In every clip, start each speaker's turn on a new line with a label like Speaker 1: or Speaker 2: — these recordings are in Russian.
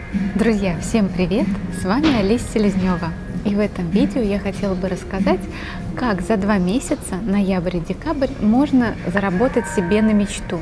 Speaker 1: Друзья, всем привет! С вами Олеся Селезнева. И в этом видео я хотела бы рассказать, как за 2 месяца, ноябрь и декабрь, можно заработать себе на мечту.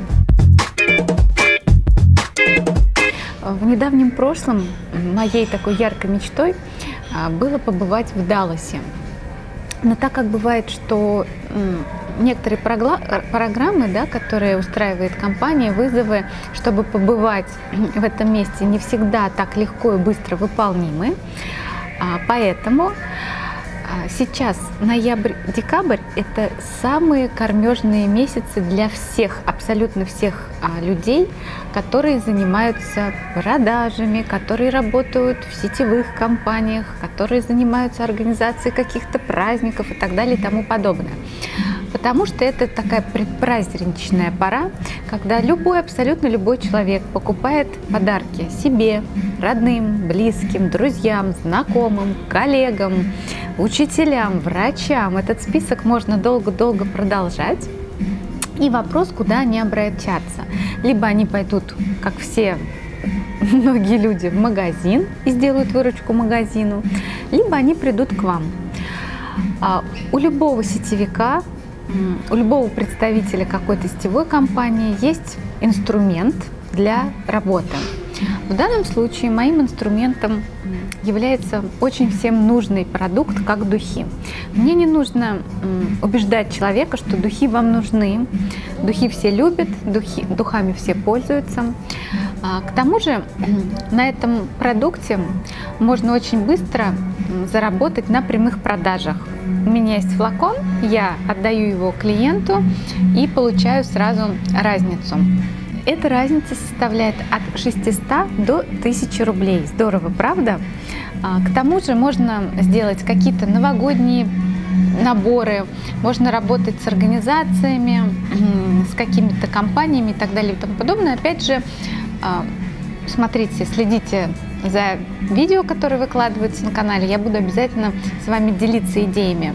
Speaker 1: В недавнем прошлом моей такой яркой мечтой было побывать в Далласе. Но так как бывает, что некоторые программы, которые устраивает компания, вызовы, чтобы побывать в этом месте, не всегда так легко и быстро выполнимы. Поэтому сейчас ноябрь-декабрь – это самые кормежные месяцы для всех, абсолютно всех людей, которые занимаются продажами, которые работают в сетевых компаниях, которые занимаются организацией каких-то праздников и так далее и тому подобное. Потому что это такая предпраздничная пора, когда абсолютно любой человек покупает подарки себе, родным, близким, друзьям, знакомым, коллегам, учителям, врачам. Этот список можно долго-долго продолжать. И вопрос, куда они обратятся. Либо они пойдут, как все многие люди, в магазин и сделают выручку магазину, либо они придут к вам. У любого сетевика, у любого представителя какой-то сетевой компании есть инструмент для работы. В данном случае моим инструментом является очень всем нужный продукт, как духи. Мне не нужно убеждать человека, что духи вам нужны. Духи все любят, духами все пользуются. К тому же на этом продукте можно очень быстро заработать на прямых продажах. У меня есть флакон, я отдаю его клиенту и получаю сразу разницу. Эта разница составляет от 600 до 1000 рублей. Здорово, правда? К тому же можно сделать какие-то новогодние наборы, можно работать с организациями, с какими-то компаниями и так далее и тому подобное. Опять же, смотрите, следите за видео, которые выкладываются на канале. Я буду обязательно с вами делиться идеями.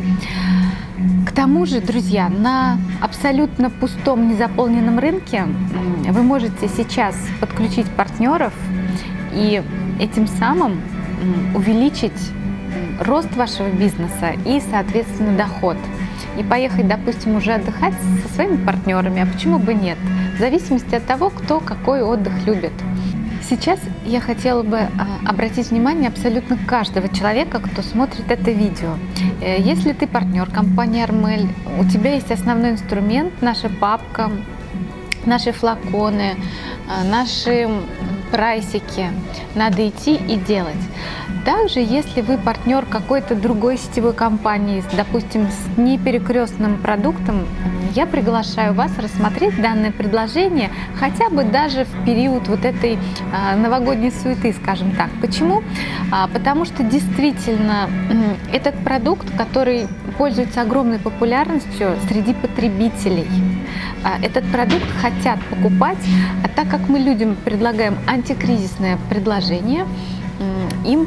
Speaker 1: К тому же, друзья, на абсолютно пустом, незаполненном рынке вы можете сейчас подключить партнеров и этим самым увеличить рост вашего бизнеса и, соответственно, доход. И поехать, допустим, уже отдыхать со своими партнерами, а почему бы нет? В зависимости от того, кто какой отдых любит. Сейчас я хотела бы обратить внимание абсолютно каждого человека, кто смотрит это видео. Если ты партнер компании Армель, у тебя есть основной инструмент, наша папка, наши флаконы, наши прайсики. Надо идти и делать. Также, если вы партнер какой-то другой сетевой компании, допустим, с неперекрестным продуктом, я приглашаю вас рассмотреть данное предложение хотя бы даже в период вот этой новогодней суеты, скажем так. Почему? Потому что действительно этот продукт, который пользуется огромной популярностью среди потребителей, этот продукт хотят покупать, а так как мы людям предлагаем антикризисное предложение, им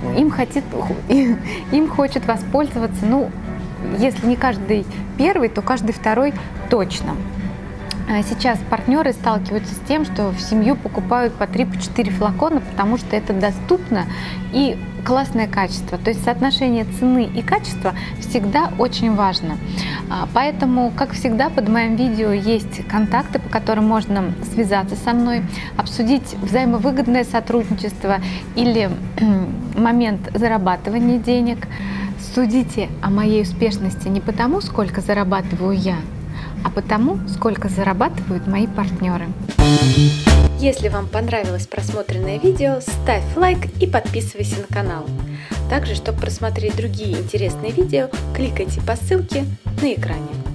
Speaker 1: хочет воспользоваться, если не каждый первый, то каждый второй точно. Сейчас партнеры сталкиваются с тем, что в семью покупают по 3-4 флакона, потому что это доступно и классное качество. То есть соотношение цены и качества всегда очень важно. Поэтому, как всегда, под моим видео есть контакты, по которым можно связаться со мной, обсудить взаимовыгодное сотрудничество или момент зарабатывания денег. Судите о моей успешности не потому, сколько зарабатываю я, а потому, сколько зарабатывают мои партнеры. Если вам понравилось просмотренное видео, ставь лайк и подписывайся на канал. Также, чтобы просмотреть другие интересные видео, кликайте по ссылке на экране.